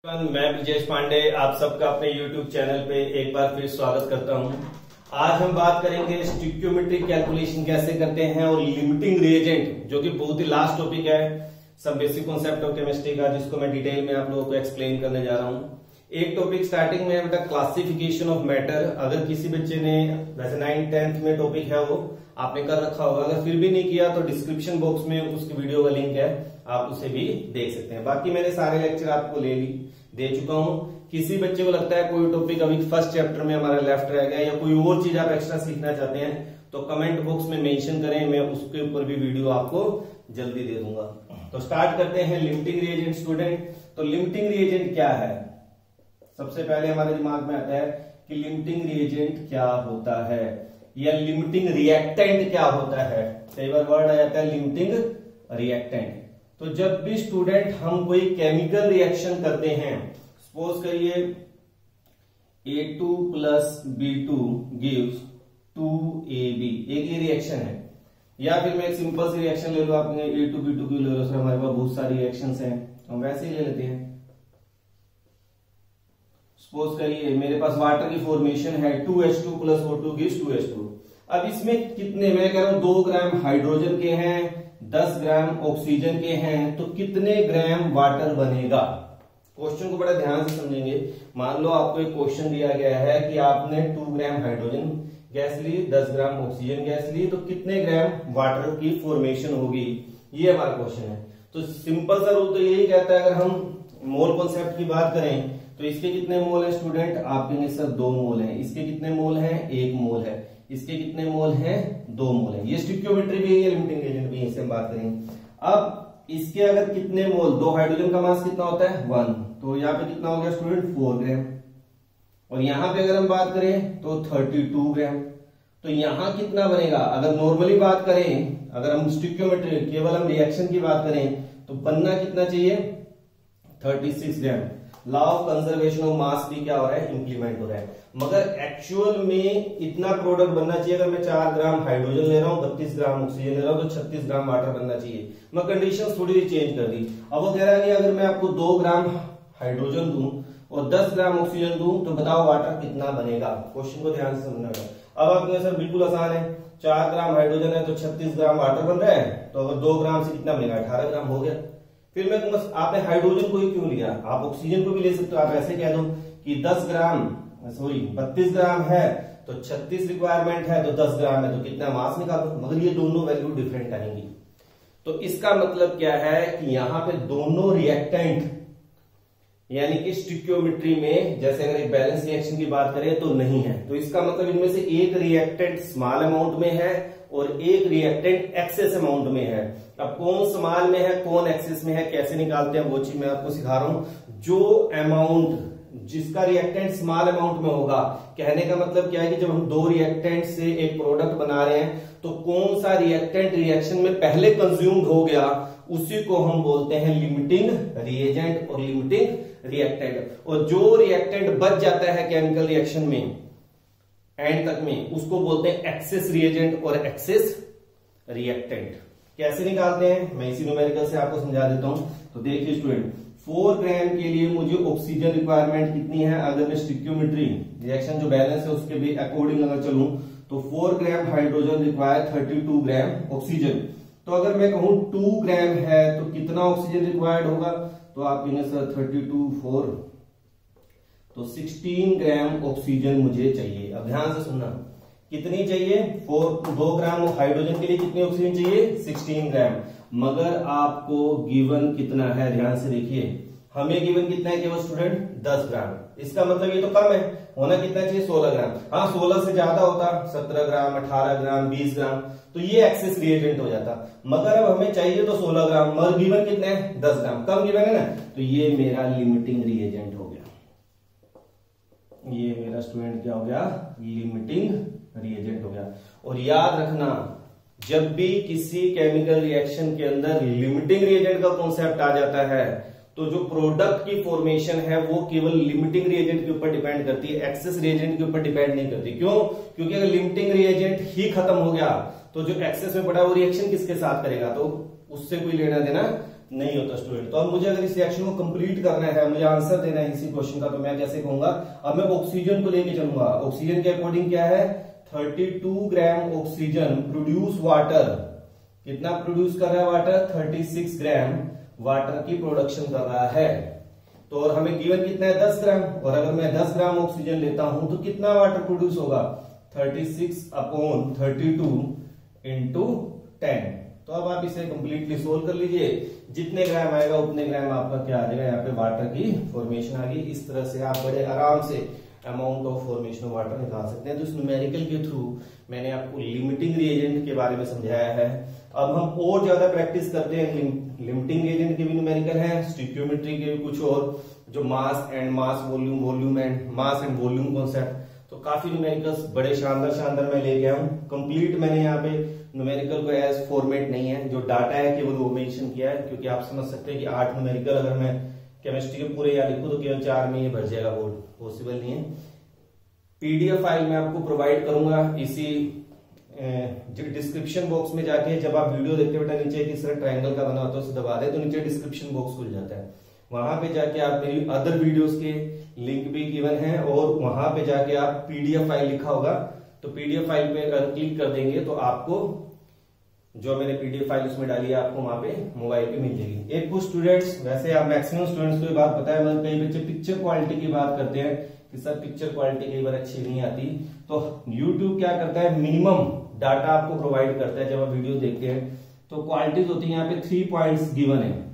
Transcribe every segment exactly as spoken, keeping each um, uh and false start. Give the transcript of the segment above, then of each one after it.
मैं ब्रजेश पांडे आप सबका अपने YouTube चैनल पे एक बार फिर स्वागत करता हूं। आज हम बात करेंगे स्टिक्योमेट्री कैलकुलेशन कैसे करते हैं और लिमिटिंग रिएजेंट जो कि बहुत ही लास्ट टॉपिक है सब बेसिक कॉन्सेप्ट ऑफ केमिस्ट्री का, जिसको मैं डिटेल में आप लोगों को एक्सप्लेन करने जा रहा हूं। एक टॉपिक स्टार्टिंग में है बेटा क्लासिफिकेशन ऑफ मैटर। अगर किसी बच्चे ने वैसे नाइन टेंथ में टॉपिक है वो आपने कर रखा होगा, अगर फिर भी नहीं किया तो डिस्क्रिप्शन बॉक्स में उसकी वीडियो का लिंक है, आप उसे भी देख सकते हैं। बाकी मैंने सारे लेक्चर आपको ले ली दे चुका हूं। किसी बच्चे को लगता है कोई टॉपिक अभी फर्स्ट चैप्टर में हमारा लेफ्ट रह गया या कोई और चीज आप एक्स्ट्रा सीखना चाहते हैं तो कमेंट बॉक्स में मेंशन करें, मैं उसके ऊपर भी वीडियो आपको जल्दी दे दूंगा। तो स्टार्ट करते हैं लिमिटिंग रिएजेंट स्टूडेंट। तो लिमिटिंग रिएजेंट क्या है? सबसे पहले हमारे दिमाग में आता है कि लिमिटिंग रिएजेंट क्या होता है या लिमिटिंग रिएक्टेंट क्या होता है। कई बार वर्ड आ जाता है लिमिटिंग रिएक्टेंट। तो जब भी स्टूडेंट हम कोई केमिकल रिएक्शन करते हैं, सपोज करिए A two plus B two gives two A B, एक ये रिएक्शन है। या फिर मैं एक सिंपल सी रिएक्शन ले लो, आपने ए टू बी टू की ले लो, सर हमारे पास बहुत सारी रिएक्शंस हैं, हम वैसे ही ले लेते हैं। सपोज करिए मेरे पास वाटर की फॉर्मेशन है two H two plus O two gives two H two. अब इसमें कितने, मैं कह रहा हूं दो ग्राम हाइड्रोजन के हैं, दस ग्राम ऑक्सीजन के हैं, तो कितने ग्राम वाटर बनेगा? क्वेश्चन को बड़ा ध्यान से समझेंगे। मान लो आपको एक क्वेश्चन दिया गया है कि आपने टू ग्राम हाइड्रोजन गैस ली, दस ग्राम ऑक्सीजन गैस ली, तो कितने ग्राम वाटर की फॉर्मेशन होगी, ये हमारा क्वेश्चन है। तो सिंपल सा रूल तो यही कहता है, अगर हम मोल कॉन्सेप्ट की बात करें तो इसके कितने मोल है स्टूडेंट? आप कहेंगे सर दो मोल है। इसके कितने मोल है? एक मोल है। इसके कितने मोल हैं? दो मोल है। ये स्टिक्योमेट्री भी है, लिमिटिंग एजेंट भी है, इससे हम बात करेंगे। अब इसके अगर कितने मोल, दो हाइड्रोजन का मास कितना होता है? वन, तो यहाँ पे कितना हो गया स्टूडेंट? Four gram. और यहाँ पे अगर हम बात करें तो थर्टी टू ग्राम। तो यहाँ कितना बनेगा? अगर नॉर्मली बात करें, अगर हम स्टिक्योमेट्री केवल हम रिएक्शन की बात करें तो बनना कितना चाहिए? Thirty six gram. Law of conservation of mass भी क्या हो रहा है? इंप्लीमेंट हो रहा है। मगर एक्चुअल में इतना प्रोडक्ट बनना चाहिए। अगर मैं चार ग्राम हाइड्रोजन ले रहा हूं, बत्तीस ग्राम ऑक्सीजन ले रहा हूं, तो छत्तीस ग्राम वाटर बनना चाहिए। मैं कंडीशन थोड़ी सी चेंज कर दी। अब वो कह रहा है कि अगर मैं आपको दो ग्राम हाइड्रोजन दूं और दस ग्राम ऑक्सीजन दूं तो बताओ वाटर कितना बनेगा? क्वेश्चन को ध्यान से समझना होगा। अब आपके सर बिल्कुल आसान है, चार ग्राम हाइड्रोजन है तो छत्तीस ग्राम वाटर बन रहा है, तो अगर दो ग्राम से कितना बनेगा? अठारह ग्राम हो गया। फिर मैं कहूंगा आपने हाइड्रोजन को ही क्यों लिया? आप ऑक्सीजन को भी ले सकते हो। आप ऐसे कह दो कि दस ग्राम सॉरी बत्तीस ग्राम है तो छत्तीस रिक्वायरमेंट है, तो दस ग्राम है तो कितना मास निकालो। मगर ये दोनों वैल्यू डिफरेंट आएंगी। तो इसका मतलब क्या है कि यहां पे दोनों रिएक्टेंट यानी कि स्टिक्योमेट्री में जैसे अगर एक बैलेंस रिएक्शन की बात करें तो नहीं है। तो इसका मतलब इनमें से एक रिएक्टेंट स्मॉल अमाउंट में है और एक रिएक्टेंट एक्सेस अमाउंट में है। अब कौन स्मॉल में है कौन एक्सेस में है कैसे निकालते हैं वो चीज मैं आपको सिखा रहा हूं। जो अमाउंट जिसका रिएक्टेंट स्मॉल अमाउंट में होगा, कहने का मतलब क्या है कि जब हम दो रिएक्टेंट से एक प्रोडक्ट बना रहे हैं तो कौन सा रिएक्टेंट रिएक्शन में पहले कंज्यूम्ड हो गया उसी को हम बोलते हैं लिमिटिंग रिएजेंट और लिमिटिंग रिएक्टेंट। और जो रिएक्टेंट बच जाता है केमिकल रिएक्शन में एंड तक में उसको बोलते हैं एक्सेस रिएजेंट और एक्सेस रिएक्टेंट। कैसे निकालते हैं मैं इसी न्यूमेरिकल से आपको समझा देता हूं। तो देखिए स्टूडेंट, फोर ग्राम के लिए मुझे ऑक्सीजन रिक्वायरमेंट कितनी है? अगर मैं स्टिक्योमेट्री रिएक्शन जो बैलेंस है उसके भी अकॉर्डिंग अगर चलूं तो four gram hydrogen require thirty two gram oxygen. तो अगर मैं कहूं टू ग्राम है तो कितना ऑक्सीजन रिक्वायर्ड होगा? तो आप कहेंगे सर थर्टी टू फोर, तो सिक्सटीन ग्राम ऑक्सीजन मुझे चाहिए। अब ध्यान से सुनना, कितनी चाहिए? फोर दो ग्राम हाइड्रोजन के लिए कितनी ऑक्सीजन चाहिए? Sixteen gram. मगर आपको गिवन कितना है? ध्यान से देखिए, हमें गिवन कितना है केवल स्टूडेंट? दस ग्राम। इसका मतलब ये तो कम है, होना कितना चाहिए? सोलह ग्राम। हाँ सोलह से ज्यादा होता सत्रह ग्राम, अठारह ग्राम, बीस ग्राम, तो ये एक्सेस रिएजेंट हो जाता। मगर अब हमें चाहिए तो सोलह ग्राम, मगर गिवन कितने हैं? दस ग्राम, कम गिवन है ना, तो ये मेरा लिमिटिंग रिएजेंट हो गया। ये मेरा स्टूडेंट क्या हो गया? लिमिटिंग रिएजेंट हो गया। और याद रखना, जब भी किसी केमिकल रिएक्शन के अंदर लिमिटिंग रिएजेंट का कॉन्सेप्ट आ जाता है तो जो प्रोडक्ट की फॉर्मेशन है वो केवल लिमिटिंग रिएजेंट के ऊपर डिपेंड करती है, एक्सेस रिएजेंट के ऊपर डिपेंड नहीं करती। क्यों? क्योंकि अगर लिमिटिंग रिएजेंट ही खत्म हो गया तो जो एक्सेस में पड़ा वो रिएक्शन किसके साथ करेगा? तो उससे कोई लेना देना नहीं होता स्टूडेंट। तो अब मुझे अगर इस रिएक्शन को कंप्लीट करना है, मुझे आंसर देना है इसी क्वेश्चन का, तो मैं कैसे कहूंगा, अब मैं ऑक्सीजन को लेके चलूंगा। ऑक्सीजन के अकॉर्डिंग क्या है, बत्तीस ग्राम ऑक्सीजन प्रोड्यूस वाटर, कितना प्रोड्यूस कर रहा है वाटर, छत्तीस ग्राम वाटर की प्रोडक्शन कर रहा है। तो और हमें गिवन कितना है, दस ग्राम, और अगर मैं दस ग्राम ऑक्सीजन लेता हूं तो कितना वाटर प्रोड्यूस होगा, छत्तीस upon thirty two into ten. तो अब आप इसे कंप्लीटली सोल्व कर लीजिए, जितने ग्राम आएगा उतने ग्राम आपका क्या आ जाएगा, यहाँ पे वाटर की फॉर्मेशन आ गई। इस तरह से आप बड़े आराम से amount of formation of water निकाल सकते हैं। तो इस न्यूमेरिकल के थ्रू मैंने आपको लिमिटिंग रिएजेंट के बारे में समझाया है। अब हम और ज्यादा प्रैक्टिस करते हैं, लिमिटिंग रिएजेंट के भी न्यूमेरिकल है, स्टिक्योमेट्री के भी कुछ और, जो mass and mass volume, volume and mass and volume concept, तो काफी न्यूमेरिकल्स बड़े शानदार शानदार मैं लेके आया हूँ। कंप्लीट मैंने यहाँ पे न्यूमेरिकल को एज फॉर्मेट नहीं है, जो डाटा है केवल वो मेंशन किया है, क्योंकि आप समझ सकते हैं कि आठ न्यूमेरिकल अगर मैं केमिस्ट्री के पूरे या लिखूं तो केवल चार में ये भर जाएगा, बोर्ड पॉसिबल नहीं है। पीडीएफ फाइल मैं आपको प्रोवाइड करूंगा इसी डिस्क्रिप्शन बॉक्स में जाके, जब आप वीडियो देखते बेटा नीचे किस तरह ट्रायंगल का बना होता है उसे दबा दे तो नीचे डिस्क्रिप्शन बॉक्स खुल जाता है, वहां पे जाके आप मेरी अदर वीडियोस के लिंक भी गिवन है, और वहां पे जाके आप पीडीएफ फाइल लिखा होगा तो पीडीएफ फाइल पे अगर क्लिक कर देंगे तो आपको जो मैंने पीडीएफ फाइल उसमें डाली है आपको वहां पे मोबाइल पे मिल जाएगी। एक कुछ स्टूडेंट्स, वैसे आप मैक्सिमम स्टूडेंट्स को ये बात पता है, मतलब कई बच्चे पिक्चर क्वालिटी की बात करते हैं कि सर पिक्चर क्वालिटी कई बार अच्छी नहीं आती, तो यूट्यूब क्या करता है, मिनिमम डाटा आपको प्रोवाइड करता है। जब आप वीडियो देखते हैं तो क्वालिटीज होती है यहाँ पे थ्री पॉइंट्स गिवन है।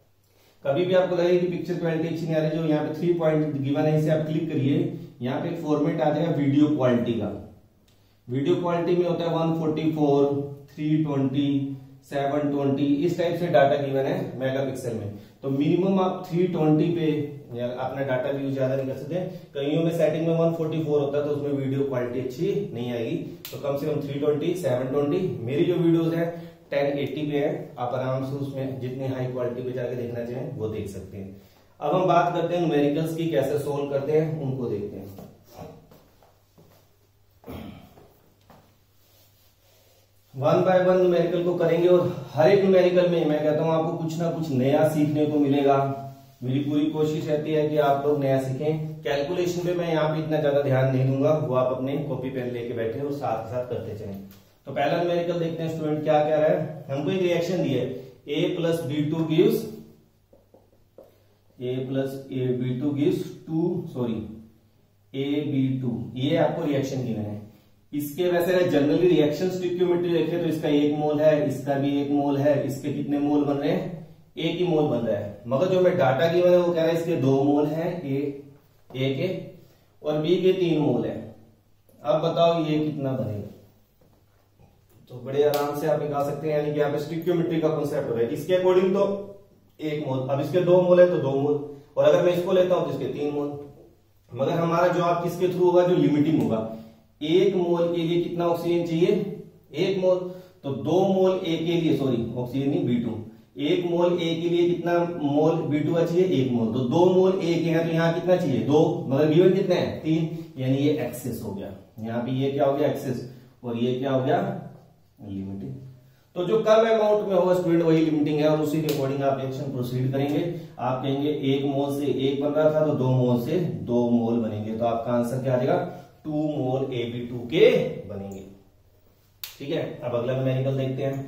कभी भी आपको लगे कि पिक्चर क्वालिटी अच्छी नहीं आ रही, जो यहाँ पे थ्री पॉइंट गिवन है इसे आप क्लिक करिए, यहाँ पे एक फॉर्मेट आ जाएगा वीडियो क्वालिटी का। वीडियो क्वालिटी में होता है one forty four, three twenty, seven twenty, इस टाइप से डाटा गिवन है मेगापिक्सल में। तो मिनिमम आप थ्री ट्वेंटी पे या अपना डाटा भी यूज ज्यादा नहीं कर सकते। कईयों में सेटिंग में वन फोर्टी फोर होता है तो उसमें वीडियो क्वालिटी अच्छी नहीं आएगी, तो कम से कम थ्री ट्वेंटी, सेवन ट्वेंटी। मेरी जो वीडियोस है टेन एटी पे है, आप आराम से उसमें जितनी हाई क्वालिटी पे जाके देखना चाहें वो देख सकते हैं। अब हम बात करते हैं न्यूमेरिकल्स की, कैसे सोल्व करते हैं उनको देखते हैं। वन बाय वन न्यूमेरिकल को करेंगे और हर एक न्यूमेरिकल में मैं कहता हूं आपको कुछ ना कुछ नया सीखने को मिलेगा। मेरी पूरी कोशिश रहती है कि आप लोग नया सीखें। कैलकुलेशन पे मैं यहाँ पे इतना ज्यादा ध्यान नहीं दूंगा, वो आप अपने कॉपी पेन लेके बैठे और साथ साथ करते चलें। तो पहला न्यूमेरिकल देखते हैं स्टूडेंट क्या कह रहा है। हमको एक रिएक्शन दी है, A plus B two gives A plus A B two gives two sorry A B two, ये आपको रिएक्शन गिवन है। इसके वैसे जनरली रिएक्शन स्टिक्योमेट्री देखें तो इसका एक मोल है, इसका भी एक मोल है, इसके कितने मोल बन रहे हैं, एक ही मोल बन रहा है। मगर जो हमें डाटा गिवन है वो कह रहा है इसके दो मोल है, ए ए के और बी के तीन मोल है। अब बताओ ये कितना बनेगा, तो बड़े आराम से आप निकाल सकते हैं, यानी कि यहाँ पे स्टिक्योमेट्री का कॉन्सेप्ट हो रहा है। इसके अकॉर्डिंग तो एक मोल, अब इसके दो मोल है तो दो मोल, और अगर मैं इसको लेता हूं तो इसके तीन मोल। मगर हमारा जवाब किसके थ्रू होगा, जो लिमिटिंग होगा। एक मोल के लिए कितना ऑक्सीजन चाहिए, एक मोल, तो दो मोल ए के लिए, सॉरी ऑक्सीजन नहीं बी टू, एक मोल ए के लिए कितना मोल बी टू का चाहिए, एक मोल, तो दो मोल ए के हैं तो यहाँ कितना चाहिए, दो, मगर गिवन कितने हैं, तीन, यानी ये एक्सेस हो गया। यहाँ पे ये क्या हो गया, एक्सेस, और ये क्या हो गया, लिमिटिंग। तो जो कम अमाउंट में होगा स्टूडेंट वही लिमिटिंग है, और उसी के अकॉर्डिंग आप रिएक्शन प्रोसीड करेंगे। आप कहेंगे एक मोल से एक बन रहा था तो दो मोल से दो मोल बनेंगे, तो आपका आंसर क्या आ जाएगा, two mole A B two के बनेंगे। ठीक है, अब अगला न्यूमेरिकल देखते हैं।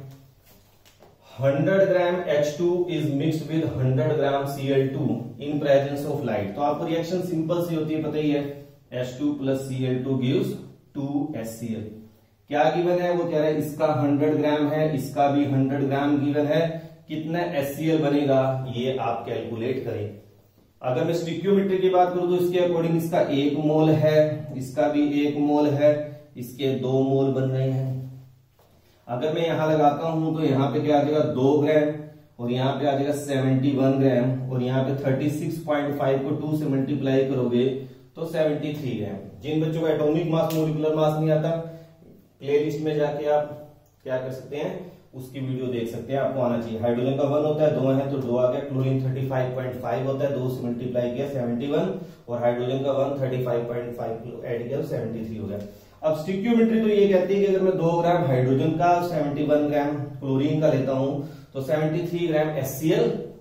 Hundred gram H two is mixed with hundred gram C L two in presence of light. तो आपको रिएक्शन सिंपल सी होती है, पता ही है, H two plus C L two gives two S C L. क्या गिवन है, वो कह रहा है इसका हंड्रेड ग्राम है, इसका भी हंड्रेड ग्राम गिवन है, कितना एस सी एल बनेगा ये आप कैलकुलेट करें। अगर मैं स्टिक्योमेट्री की बात करूं तो इसके अकॉर्डिंग इसका एक मोल है, इसका भी एक मोल है, इसके दो मोल बन रहे हैं। अगर मैं यहां लगाता हूं तो यहाँ पे क्या आ जाएगा, दो ग्राम, और यहाँ पे आ जाएगा सेवेंटी वन ग्राम, और यहाँ पे थर्टी सिक्स पॉइंट फाइव को टू से मल्टीप्लाई करोगे तो सेवेंटी थ्री ग्राम। जिन बच्चों को एटॉमिक मास मोलिकुलर मास नहीं आता, प्ले लिस्ट में जाके आप क्या कर सकते हैं, उसकी वीडियो देख सकते हैं, आपको आना चाहिए। हाइड्रोजन का वन होता है, दो है तो दो आ गया, chlorine thirty five point five होता है, दो से मल्टीप्लाई किया सेवेंटी वन, और हाइड्रोजन का one thirty five point five add किया तो सेवेंटी थ्री हो गया। अब स्टिक्योमेट्री तो ये कहती है कि अगर मैं दो ग्राम हाइड्रोजन का सेवेंटी वन ग्राम क्लोरीन का लेता हूं तो seventy three gram H C L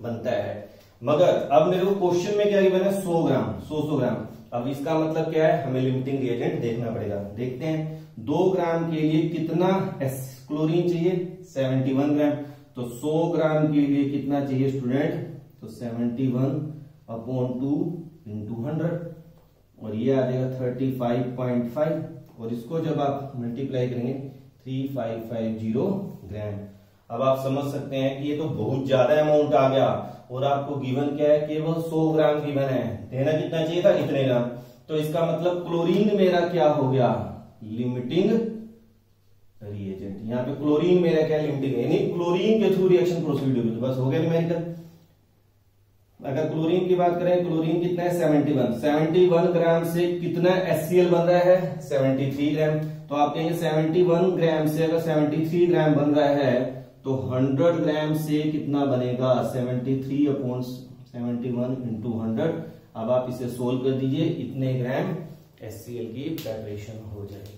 बनता है। मगर अब मेरे को क्वेश्चन में क्या गिवन है, सौ ग्राम, सौ सौ ग्राम। अब इसका मतलब क्या है, हमें लिमिटिंग रिएजेंट देखना पड़ेगा। देखते हैं दो ग्राम के लिए कितना क्लोरीन चाहिए, इकहत्तर ग्राम। तो सौ ग्राम के लिए कितना चाहिए स्टूडेंट, तो इकहत्तर अपॉन टू इंटू हंड्रेड, और ये आ जाएगा पैंतीस पॉइंट फाइव, और इसको जब आप मल्टीप्लाई करेंगे तीन हज़ार पाँच सौ पचास ग्राम। अब आप समझ सकते हैं कि ये तो बहुत ज्यादा अमाउंट आ गया, और आपको गिवन क्या है, केवल सौ ग्राम गिवन है, देना कितना चाहिए था, इतने ग्राम। तो इसका मतलब क्लोरीन मेरा क्या हो गया, लिमिटिंग रिएजेंट। यहाँ पे क्लोरीन मेरा क्या लिमिटिंग, यानी क्लोरीन के थ्रू रिएक्शन प्रोसीड होगी, तो बस हो गया न्यूमेरिकल। अगर क्लोरीन की बात करें, क्लोरीन कितना है, इकहत्तर इकहत्तर ग्राम से कितना एच सी एल बन रहा है, तिहत्तर ग्राम। तो आप कहेंगे इकहत्तर ग्राम से अगर तिहत्तर ग्राम बन रहा है तो सौ ग्राम से कितना बनेगा, तिहत्तर अपॉन इकहत्तर इंटू हंड्रेड। अब आप इसे सोल्व कर दीजिए, इतने ग्राम एच सी एल की प्रेपरेशन हो जाएगी।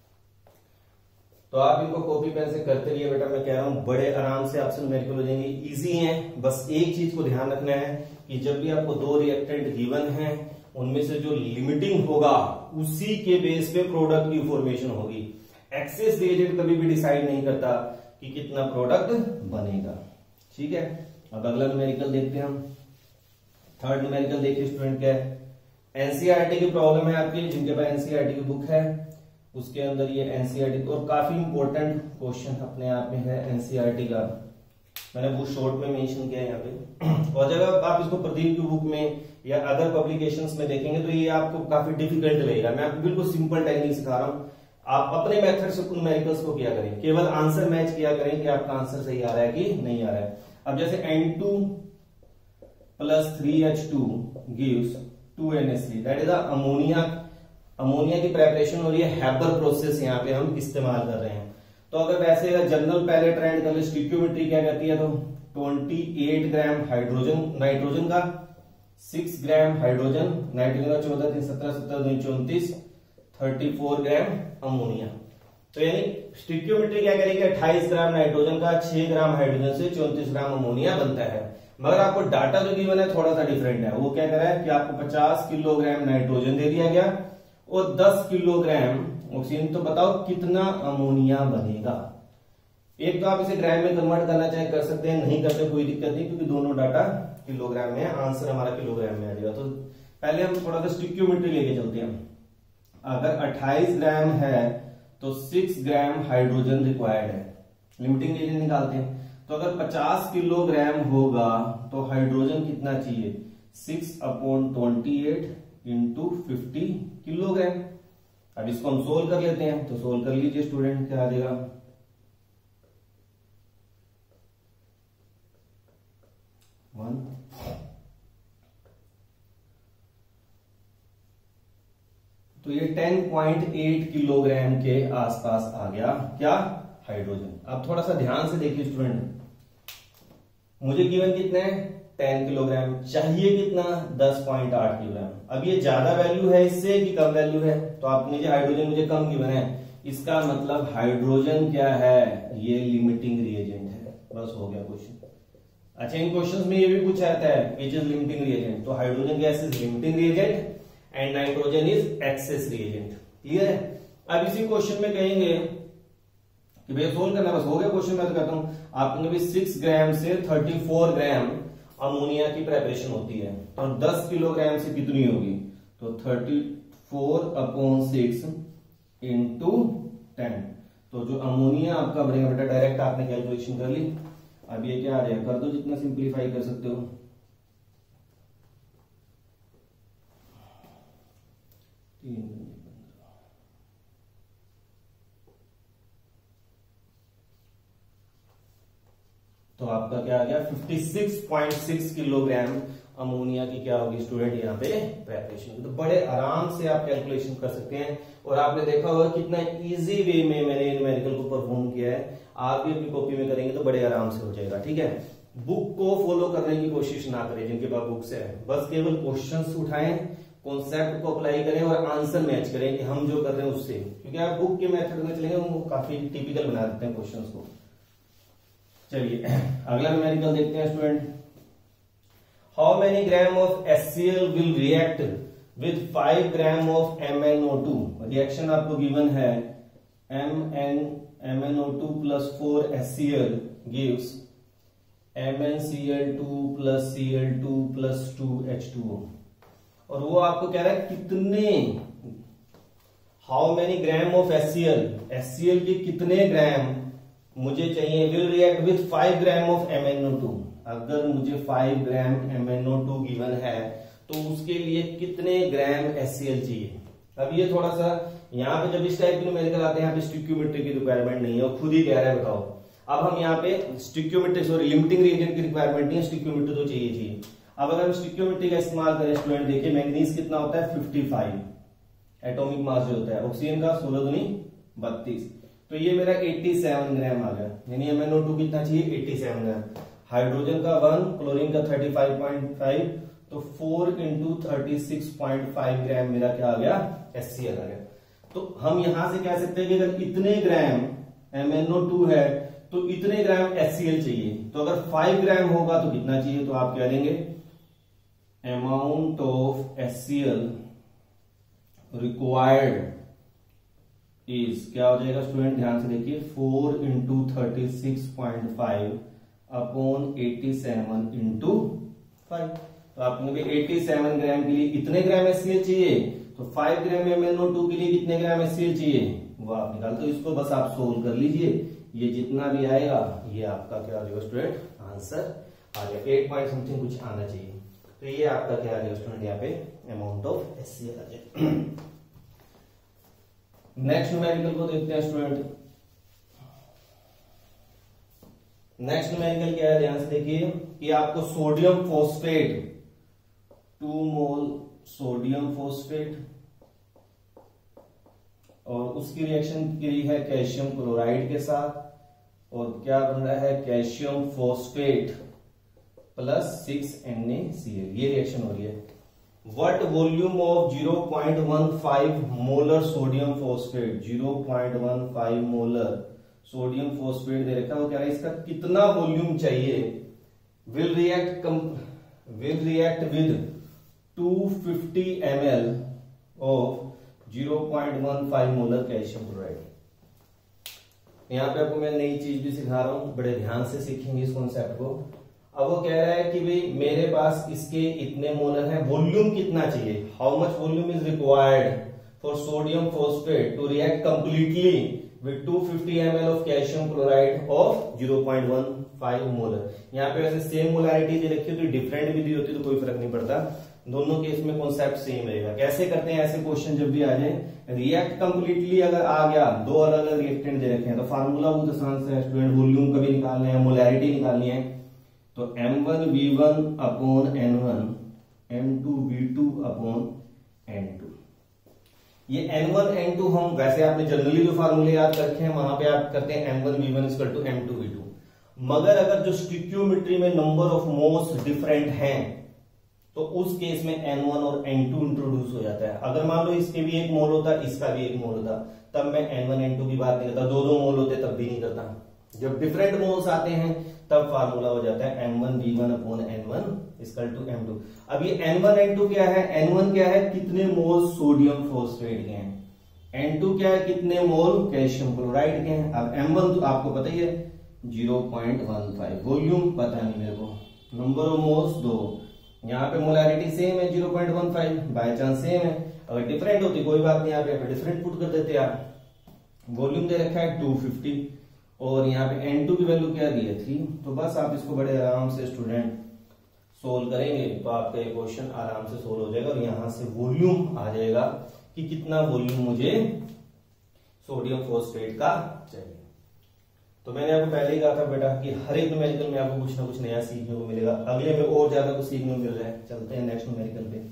तो आप इनको कॉपी पेन से करते रहिए बेटा, मैं कह रहा हूं बड़े आराम से आपसे न्यूमेरिकल हो जाएंगे, इजी हैं। बस एक चीज को ध्यान रखना है कि जब भी आपको दो रिएक्टेंट गिवन हैं, उनमें से जो लिमिटिंग होगा उसी के बेस पे प्रोडक्ट की फॉर्मेशन होगी। एक्सेस रिएजेंट कभी भी डिसाइड नहीं करता कि कितना प्रोडक्ट बनेगा। ठीक है, अब अगला न्यूमेरिकल देखते हैं हम। थर्ड न्यूमेरिकल देखिए स्टूडेंट, क्या है, एनसीईआरटी की प्रॉब्लम है आपकी, जिनके पास एनसीईआरटी की बुक है उसके अंदर ये एनसीईआरटी, और काफी इंपॉर्टेंट क्वेश्चन अपने आप में है एनसीईआरटी का। मैंने बुक शॉर्ट में मेंशन किया है यहाँ पे, और जब आप इसको प्रदीप की बुक में या अदर पब्लिकेशंस में देखेंगे तो ये आपको काफी डिफिकल्ट लगेगा। मैं आपको बिल्कुल सिंपल टेक्निक सिखा रहा हूँ, आप अपने मेथड से न्यूमेरिकल्स को किया करें, केवल आंसर मैच किया करें कि आपका आंसर सही आ रहा है कि नहीं आ रहा है। अब जैसे N two plus three H two gives two N H three, that is ammonia. Ammonia की प्रेपरेशन हो रही है, हैबर प्रोसेस यहाँ पे हम इस्तेमाल कर रहे हैं। तो अगर वैसे अगर जनरल पहले ट्रेंड कर ले, स्टिक्योमेट्री क्या कहती है, तो अट्ठाईस ग्राम हाइड्रोजन नाइट्रोजन का, छह ग्राम हाइड्रोजन नाइट्रोजन का, चौदह तीन सत्रह सत्रह दो चौंतीस, चौंतीस ग्राम अमोनिया। तो यानी स्टिक्योमेट्री क्या करेगी, अट्ठाईस ग्राम नाइट्रोजन का छह ग्राम हाइड्रोजन से चौंतीस ग्राम अमोनिया बनता है। मगर आपको डाटा जो गिवन है थोड़ा सा डिफरेंट है। वो क्या कर रहा है कि आपको पचास किलोग्राम नाइट्रोजन दे दिया गया और दस किलोग्राम ऑक्सीजन, तो बताओ कितना अमोनिया बनेगा। एक तो आप इसे ग्राम में कन्वर्ट करना चाहे कर सकते हैं, नहीं करते कोई दिक्कत नहीं, क्योंकि दोनों डाटा किलोग्राम में है, आंसर हमारा किलोग्राम में आ जाएगा। तो पहले हम थोड़ा सा स्टिक्योमेट्री लेके चलते हैं। अगर अट्ठाईस ग्राम है तो छह ग्राम हाइड्रोजन रिक्वायर्ड है, लिमिटिंग रिएजेंट निकालते हैं। तो अगर पचास किलोग्राम होगा तो हाइड्रोजन कितना चाहिए, six upon twenty eight into fifty kilogram. अब इसको हम सोल्व कर लेते हैं, तो सोल्व कर लीजिए स्टूडेंट, क्या आ जाएगा, वन तो ये टेन पॉइंट एट किलोग्राम के आसपास आ गया क्या, हाइड्रोजन। अब थोड़ा सा ध्यान से देखिए स्टूडेंट, मुझे गिवन कितने हैं, टेन किलोग्राम, चाहिए कितना, दस पॉइंट आठ किलोग्राम। अब ये ज्यादा वैल्यू है इससे कि कम वैल्यू है, तो आपने जो हाइड्रोजन मुझे कम गिवन है, इसका मतलब हाइड्रोजन क्या है, ये लिमिटिंग रिएजेंट है। बस हो गया क्वेश्चन। अच्छा, इन क्वेश्चंस में ये भी पूछा जाता है विच इज लिमिटिंग रिएजेंट, तो hydrogen gas is limiting reagent and nitrogen is excess reagent. Clear है। अब इसी क्वेश्चन में कहेंगे कि भैया सोल्व करना, बस हो गया क्वेश्चन। मैं तो कहता हूं आपने भी सिक्स ग्राम से थर्टी फोर ग्राम अमोनिया की प्रेपरेशन होती है, तो दस किलोग्राम से कितनी होगी, तो thirty four upon six into ten. तो जो अमोनिया आपका बनेगा बेटा, डायरेक्ट आपने कैलकुलेशन कर ली। अब ये क्या आ जाएगा, कर दो जितना सिंप्लीफाई कर सकते हो। तीन तो आपका क्या आ गया, छप्पन पॉइंट छह किलोग्राम अमोनिया की क्या होगी स्टूडेंट यहाँ पे प्रेपरेशन। तो बड़े आराम से आप कैलकुलेशन कर सकते हैं, और आपने देखा होगा कितना इजी वे में मैंने न्यूमेरिकल को परफॉर्म किया है। आप भी अपनी कॉपी में करेंगे तो बड़े आराम से हो जाएगा। ठीक है, बुक को फॉलो करने की कोशिश ना करें जिनके पास बुक्स है, बस केवल क्वेश्चंस उठाएं, कॉन्सेप्ट को अप्लाई करें और आंसर मैच करें कि हम जो कर रहे हैं उससे, क्योंकि आप बुक के मेथड में चलेंगे वो काफी टिपिकल बना देते हैं क्वेश्चंस को। चलिए अगला न्यूमेरिकल देखते हैं student. How many gram of HCl will react with five gram of M N O two. Reaction आपको गिवन है M N M N O two plus four HCl gives M N C L two plus C L two plus two H two O. और वो आपको कह रहा है कितने, how many gram of HCl, HCl के कितने ग्राम मुझे चाहिए, will react with five gram of M N O two. अगर मुझे five gram M N O two given है तो उसके लिए कितने ग्राम HCl चाहिए। अब ये थोड़ा सा यहाँ पे जब इस टाइप के न्यूमेरिकल आते हैं यहाँ पे स्टिक्योमेट्री की रिक्वायरमेंट नहीं है, खुद ही कह रहा है बताओ। अब हम यहाँ पे स्टिक्योमेट्री सॉरी लिमिटिंग रिएजेंट की रिक्वायरमेंट नहीं है, स्टिक्योमेट्री तो चाहिए चाहिए। अब अगर हम स्टिक्योमेट्री का इस्तेमाल करें स्टूडेंट, देखिए मैंगनीज कितना होता है पचपन एटॉमिक मास जो होता है, ऑक्सीजन का सोलह दूनी बत्तीस, तो ये मेरा सत्तासी ग्राम आ गया, यानी एम एन ओ टू कितना चाहिए सत्तासी ग्राम। हाइड्रोजन का वन, क्लोरीन का पैंतीस पॉइंट फाइव, तो four into thirty six point five gram मेरा क्या आ गया HCl आ गया। तो हम यहां से कह सकते हैं कि अगर इतने gram M N O two है तो इतने ग्राम HCl चाहिए। तो अगर फाइव ग्राम होगा तो कितना चाहिए, तो आप क्या लेंगे amount of HCl required is, क्या हो जाएगा स्टूडेंट ध्यान से देखिए, four into thirty six point five upon eighty seven into five. तो आप कहेंगे एटी सेवन ग्राम के लिए इतने ग्राम HCl चाहिए, तो five gram M N O two के लिए कितने ग्राम HCl चाहिए वो आप निकाल, तो इसको बस आप सोल्व कर लीजिए, ये जितना भी आएगा ये आपका क्या आ जाएगा स्टूडेंट आंसर आ जाएगा। एट पॉइंट समथिंग कुछ आना चाहिए, तो ये आपका क्या आ जाएगा स्टूडेंट यहाँ पे अमाउंट ऑफ HCl आ जाएगा। नेक्स्ट न्यूमेरिकल को देखते हैं स्टूडेंट। नेक्स्ट न्यूमेरिकल क्या है, ध्यान से देखिए कि आपको sodium phosphate two mole sodium phosphate और उसकी रिएक्शन की रही है कैल्शियम क्लोराइड के साथ, और क्या बन रहा है calcium phosphate plus six N A C L, ये रिएक्शन हो रही है। What volume of zero point one five molar sodium phosphate, zero point one five molar sodium phosphate दे रखा है, वो कह रहा है इसका कितना वॉल्यूम चाहिए, will react will react with two fifty M L of zero point one five molar calcium chloride. यहां पे आपको मैं नई चीज भी सिखा रहा हूं, बड़े ध्यान से सीखेंगे इस कॉन्सेप्ट को। अब वो कह रहा है कि भाई मेरे पास इसके इतने मोलर हैं, वॉल्यूम कितना चाहिए, how much volume is required for sodium phosphate to react completely with two fifty M L of calcium chloride of zero point one five molar. यहाँ पे वैसे सेम मोलारिटी दे रखी होती, डिफरेंट भी दी होती तो कोई फर्क नहीं पड़ता, दोनों केस में कॉन्सेप्ट सेम रहेगा। कैसे करते हैं ऐसे क्वेश्चन जब भी आ जाए, रिएक्ट कंप्लीटली अगर आ गया, दो अलग अलग रिएक्टेंट दे रखे हैं तो फार्मूला बहुत आसान से है स्टूडेंट, वॉल्यूम कभी निकालना है, मोलैरिटी निकालनी है, तो M one V one upon N one, M two V two upon N two. ये एन वन एन टू हम वैसे आपने जनरली जो फार्मूले याद रखे हैं वहां पे आप करते हैं M one V one equal to M two V two, मगर अगर जो स्टिक्योमेट्री में नंबर ऑफ मोल्स डिफरेंट हैं तो उस केस में एन वन और एन टू इंट्रोड्यूस हो जाता है। अगर मान लो इसके भी एक मोल होता, इसका भी एक मोल होता, तब मैं एन वन एन टू की बात नहीं करता, दो दो मोल होते तब भी नहीं करता। जब डिफरेंट मोल्स आते हैं तब फार्मूला हो जाता है M one V one upon N one equal to M two. अब ये एन वन एन टू क्या है, एन वन क्या है कितने मोल सोडियम फॉस्फेट के हैं, एन टू क्या है कितने मोल कैल्शियम क्लोराइड के हैं। अब एम वन तो आपको पता ही है zero point one five, volume पता नहीं मेरे को, नंबर ऑफ मोल्स दो, यहाँ पे मोलारिटी सेम है zero point one five, by chance same है, अगर डिफरेंट होती कोई बात नहीं, आप यहाँ पे डिफरेंट पुट कर देते आप। वॉल्यूम दे रखा है टू फिफ्टी और यहाँ पे एन टू की वैल्यू क्या दी है थ्री, तो बस आप इसको बड़े आराम से स्टूडेंट सोल्व करेंगे तो आपका ये क्वेश्चन आराम से सोल्व हो जाएगा और यहां से वॉल्यूम आ जाएगा कि कितना वॉल्यूम मुझे सोडियम फॉस्फेट का चाहिए। तो मैंने आपको पहले ही कहा था बेटा कि हर एक न्यूमेरिकल में आपको कुछ ना कुछ नया सीखने को मिलेगा, अगले में और ज्यादा कुछ सीखने को मिल रहा है। चलते हैं नेक्स्ट न्यूमेरिकल पे।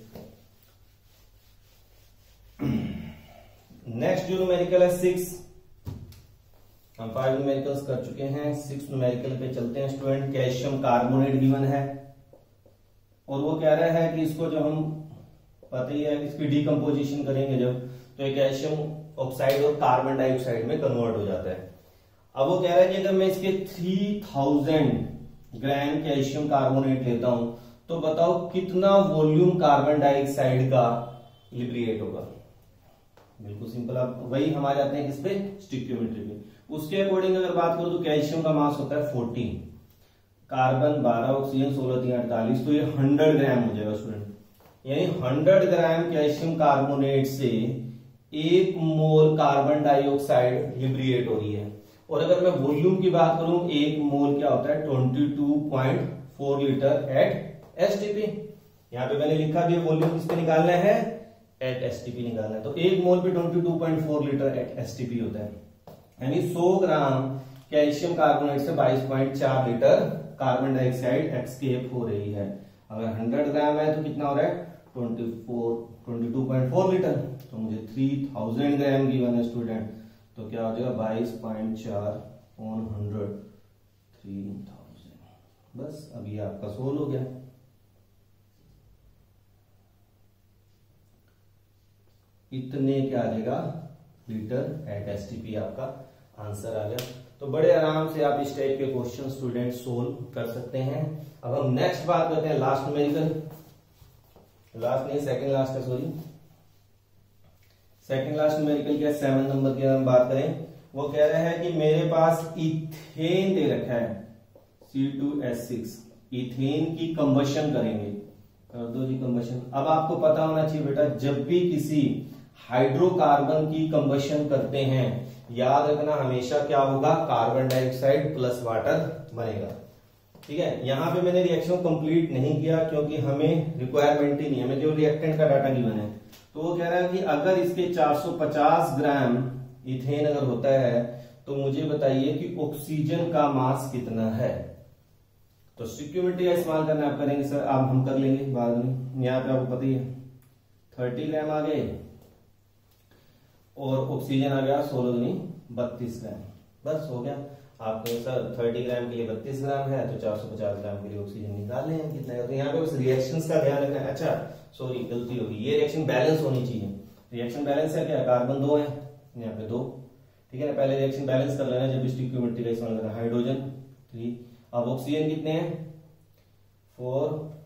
नेक्स्ट जो न्यूमेरिकल है सिक्स, हम फाइव न्यूमेरिकल्स कर चुके हैं, सिक्स न्यूमेरिकल पे चलते हैं स्टूडेंट। कैल्शियम कार्बोनेट गिवन है और वो कह रहा है कि इसको जब हम पता ही है इसकी डीकंपोजिशन करेंगे जब, तो ये कैल्शियम ऑक्साइड और कार्बन डाइऑक्साइड में कन्वर्ट हो जाता है। अब वो कह रहा है कि अगर मैं इसके three thousand gram calcium carbonate लेता हूं तो बताओ कितना वॉल्यूम कार्बन डाइऑक्साइड का लिब्रेट होगा। बिल्कुल सिंपल, आप वही हम आ जाते हैं किस पे, स्टिक्योमेट्री पे। उसके अकॉर्डिंग अगर बात करूं तो कैल्शियम का मास होता है फोर्टीन, कार्बन बारह, ऑक्सीजन सोलह, तीन अड़तालीस, तो ये हंड्रेड ग्राम हो जाएगा स्टूडेंट। यानी हंड्रेड ग्राम कैल्शियम कार्बोनेट से एक मोल कार्बन डाइऑक्साइड लिब्रेट हो रही है। और अगर मैं वॉल्यूम की बात करूं, एक मोल क्या होता है बाईस पॉइंट चार लीटर एट एसटीपी। यहां पे मैंने लिखा भी है वॉल्यूम किसपे निकालना है, एट एसटीपी निकालना है। तो एक मोल पे बाईस पॉइंट चार लीटर एट एसटीपी होता है। यानी सौ ग्राम कैल्शियम कार्बोनेट से बाईस पॉइंट चार लीटर कार्बन डाइऑक्साइड एक्सकेप हो रही है। अगर सौ ग्राम है तो कितना हो रहा है, चौबीस बाईस पॉइंट चार लीटर, तो मुझे तीन हज़ार ग्राम गिवन है स्टूडेंट। तो क्या हो जाएगा बाईस पॉइंट चार ऑन हंड्रेड, तीन हज़ार। बस अभी आपका सोल्व हो गया। इतने क्या आ जाएगा लीटर एट एसटीपी, आपका आंसर आ गया। तो बड़े आराम से आप इस टाइप के क्वेश्चन स्टूडेंट सोल्व कर सकते हैं। अब हम नेक्स्ट बात करते हैं लास्ट न्यूमेरिकल, लास्ट नहीं सेकंड लास्ट है, सॉरी सेकंड लास्ट न्यूमेरिकल क्या, सेवन नंबर की हम बात करें। वो कह रहा है कि मेरे पास इथेन दे रखा है C two S six, ethane की कंबशन करेंगे, कर दो जी कंबशन। अब आपको पता होना चाहिए बेटा, जब भी किसी हाइड्रोकार्बन की कंबशन करते हैं, याद रखना हमेशा क्या होगा, कार्बन डाइऑक्साइड प्लस वाटर बनेगा। ठीक है, यहां पे मैंने रिएक्शन कंप्लीट नहीं किया क्योंकि हमें रिक्वायरमेंट ही नहीं है, हमें जो रिएक्टेंट का डाटा गिवन है। तो वो कह रहा है कि अगर इसके चार सौ पचास ग्राम इथेन अगर होता है तो मुझे बताइए कि ऑक्सीजन का मास कितना है। तो स्टिक्योमेट्री का इस्तेमाल करना आप करेंगे सर, आप हम कर लेंगे बाद में। यहाँ पे आपको पता ही है तीस ग्राम आ गए और ऑक्सीजन आ गया सोलह दूनी बत्तीस ग्राम, बस हो गया। आपके सर तीस ग्राम के लिए बत्तीस ग्राम है तो चार सौ पचास ग्राम के लिए ऑक्सीजन निकाल लें कितना है। तो यहाँ पे बस रिएक्शंस का ध्यान रखना है। अच्छा सॉरी गलती होगी, ये रिएक्शन बैलेंस होनी चाहिए। रिएक्शन बैलेंस है क्या, कार्बन दो है यहाँ पे दो, ठीक है ना। पहले रिएक्शन बैलेंस कर लेना जब स्टिक्योमेट्री का इस्तेमाल करना। हाइड्रोजन थ्री, अब ऑक्सीजन कितने हैं, फोर,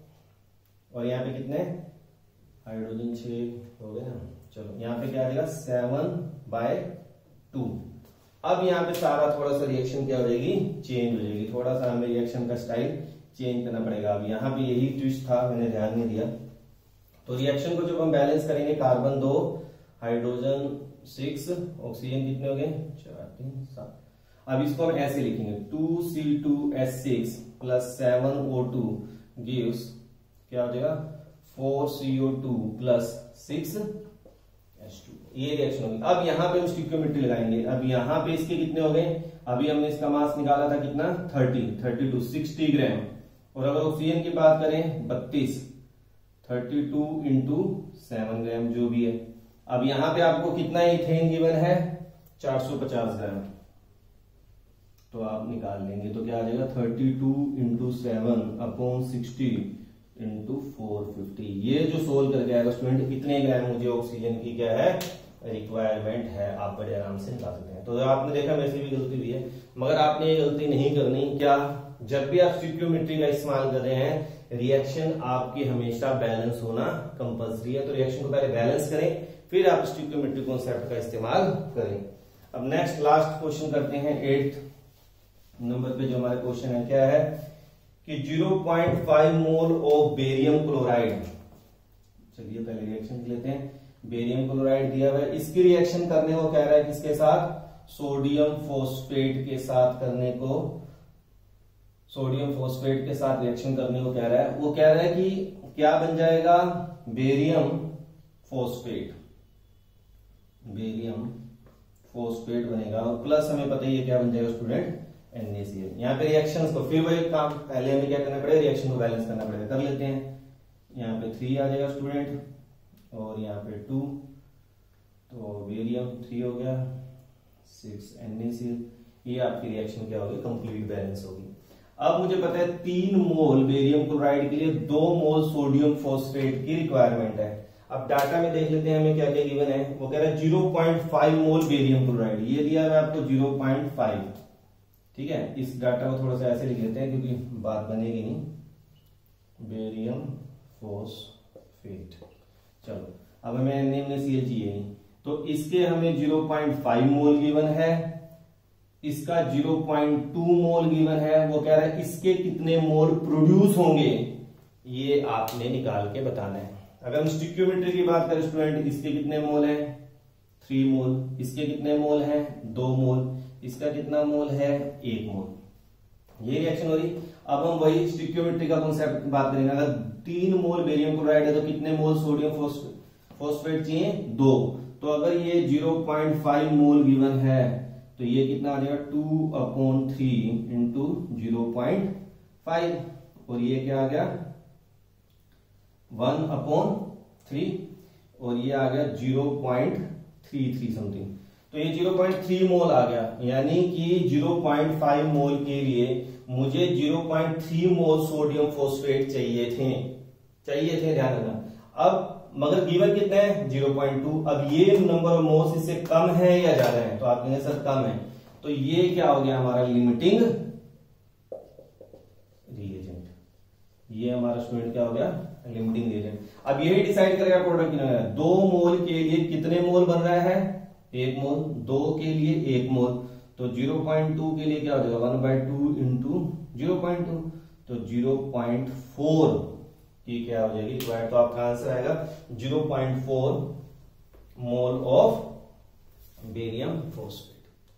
और यहाँ पे कितने, हाइड्रोजन छह हो गए ना। चलो यहाँ पे क्या आ जाएगा, सेवन बाय टू। अब यहाँ पे सारा थोड़ा सा रिएक्शन क्या हो जाएगी, चेंज हो जाएगी। थोड़ा सा हमें रिएक्शन का स्टाइल चेंज करना पड़ेगा। अब यहाँ पे यही ट्विस्ट था, मैंने ध्यान नहीं दिया। तो रिएक्शन को जब हम बैलेंस करेंगे, कार्बन दो, हाइड्रोजन सिक्स, ऑक्सीजन कितने हो गए, चार तीन सात। अब इसको हम ऐसे लिखेंगे, two C two S six plus seven O two gives क्या हो जाएगा, four C O two plus six H two. ये रिएक्शन होगी। अब यहाँ पे हम स्टिक्योमेट्री लगाएंगे। अब यहाँ पे इसके कितने हो गए, अभी हमने इसका मास निकाला था कितना, thirty, thirty two sixty gram. और अगर ऑक्सीजन की बात करें बत्तीस, thirty two into seven gram जो भी है। अब यहाँ पे आपको कितना इथेन गिवन है, चार सौ पचास ग्राम, तो आप निकाल लेंगे तो क्या आ जाएगा, thirty two into seven upon sixty into four fifty. ये जो सोल्व करके आएगा स्टूडेंट, इतने ग्राम मुझे ऑक्सीजन की क्या है, रिक्वायरमेंट है। आप बड़े आराम से निकाल सकते हैं। तो आपने देखा मेरे से भी गलती हुई है, मगर आपने ये गलती नहीं करनी। क्या, जब भी आप स्टिक्योमेट्री का इस्तेमाल कर रहे हैं, रिएक्शन आपकी हमेशा बैलेंस होना कंपल्सरी है। तो रिएक्शन को पहले बैलेंस करें, फिर आप स्टिक्योमेट्री कॉन्सेप्ट का इस्तेमाल करें। अब नेक्स्ट लास्ट क्वेश्चन करते हैं। एट्थ नंबर पे जो हमारा क्वेश्चन है क्या है कि zero point five mole of barium chloride. चलिए पहले रिएक्शन लेते हैं। बेरियम क्लोराइड दिया हुआ है, इसकी रिएक्शन करने को कह रहा है किसके साथ, सोडियम फॉस्फेट के साथ करने को, सोडियम फॉस्फेट के साथ रिएक्शन करने को कह रहा है। वो कह रहा है कि क्या बन जाएगा, बेरियम फॉस्फेट, बेरियम फॉस्फेट बनेगा। और प्लस हमें पता ही है क्या बन जाएगा student, N A C L. यहाँ पे रिएक्शंस को फिर वही काम, पहले हमें क्या करना पड़ेगा, रिएक्शन को बैलेंस करना पड़ेगा। कर लेते हैं। यहाँ पे थ्री आ जाएगा स्टूडेंट और यहाँ पे टू, तो बेरियम थ्री हो गया, six N A C L. ये आपकी रिएक्शन क्या होगी, कंप्लीट बैलेंस होगी। अब मुझे पता है तीन मोल बेरियम क्लोराइड के लिए दो मोल सोडियम फॉस्फेट की रिक्वायरमेंट है। अब डाटा में देख लेते हैं हमें क्या क्या गिवन है। वो कह रहा है zero point five mole barium chloride, ये दिया है आपको ज़ीरो पॉइंट फाइव। ठीक है, इस डाटा को थोड़ा सा ऐसे लिख लेते हैं क्योंकि बात बनेगी नहीं। Barium phosphate. चलो अब हमें NaCl चाहिए नहीं, तो इसके हमें zero point five mole given है, इसका zero point two mole given है। वो कह रहा है इसके कितने मोल प्रोड्यूस होंगे, ये आपने निकाल के बताना है। अगर हम स्टिक्योमेट्री की बात करें स्टूडेंट, इसके कितने मोल है, थ्री मोल, इसके कितने मोल है, दो मोल, इसका कितना मोल है, एक मोल। ये रिएक्शन हो रही। अब हम वही स्टिक्योमेट्री का कॉन्सेप्ट बात करेंगे। अगर तीन मोल बेरियम क्लोराइड है तो कितने मोल सोडियम फॉस्फेट चाहिए, दो। तो अगर ये zero point five mole given है तो ये कितना आ जाएगा, two upon three into zero point five, और ये क्या आ गया, वन अपॉन थ्री, और ये आ गया zero point three three something. तो ये ज़ीरो पॉइंट थ्री मोल आ गया, यानी कि ज़ीरो पॉइंट फाइव मोल के लिए मुझे zero point three mole sodium phosphate चाहिए थे चाहिए थे ध्यान रखना। अब मगर गिवन कितने हैं, ज़ीरो पॉइंट टू। अब ये नंबर ऑफ मोल्स इससे कम है या ज्यादा है, तो आप कहेंगे सर कम है, तो ये क्या हो गया हमारा लिमिटिंग रिएजेंट। ये हमारा स्टूडेंट क्या हो गया, लिमिटिंग रिएजेंट। अब यही डिसाइड करेगा प्रोडक्ट कितना है। दो मोल के लिए कितने मोल बन रहा है, एक मोल, दो के लिए एक मोल, तो ज़ीरो पॉइंट टू के लिए क्या हो जाएगा, one by two into zero point two, तो ज़ीरो पॉइंट फोर की क्या हो जाएगी, तो आपका आंसर आएगा zero point four mole of barium phosphate.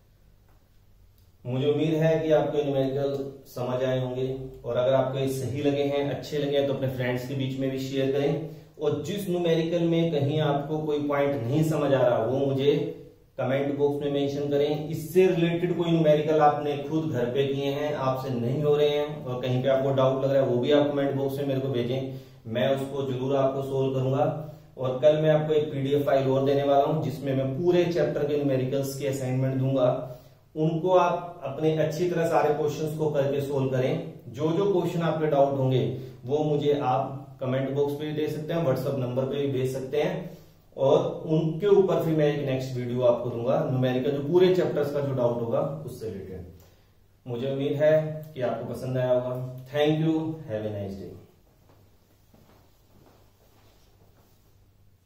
मुझे उम्मीद है कि आपको न्यूमेरिकल समझ आए होंगे, और अगर आपको ये सही लगे हैं, अच्छे लगे हैं, तो अपने फ्रेंड्स के बीच में भी शेयर करें। और जिस न्यूमेरिकल में कहीं आपको कोई पॉइंट नहीं समझ आ रहा, वो मुझे कमेंट बॉक्स में मेंशन करें। इससे रिलेटेड कोई न्यूमेरिकल आपने खुद घर पे किए हैं, आपसे नहीं हो रहे हैं, और कहीं पे आपको डाउट लग रहा है, वो भी आप कमेंट बॉक्स में मेरे को भेजें, मैं उसको जरूर आपको सोल्व करूंगा। और कल मैं आपको एक पीडीएफ फाइल और देने वाला हूं, जिसमें मैं पूरे चैप्टर के न्यूमेरिकल्स के असाइनमेंट दूंगा। उनको आप अपने अच्छी तरह सारे क्वेश्चंस को करके सोल्व करें। जो जो क्वेश्चन आपके डाउट होंगे वो मुझे आप कमेंट बॉक्स पे भी दे सकते हैं, व्हाट्सएप नंबर पे भी भेज सकते हैं, और उनके ऊपर फिर मैं एक नेक्स्ट वीडियो आपको दूंगा न्यूमेरिकल जो पूरे चैप्टर्स का जो डाउट होगा उससे रिलेटेड। मुझे उम्मीद है कि आपको पसंद आया होगा। Thank you, have a nice day.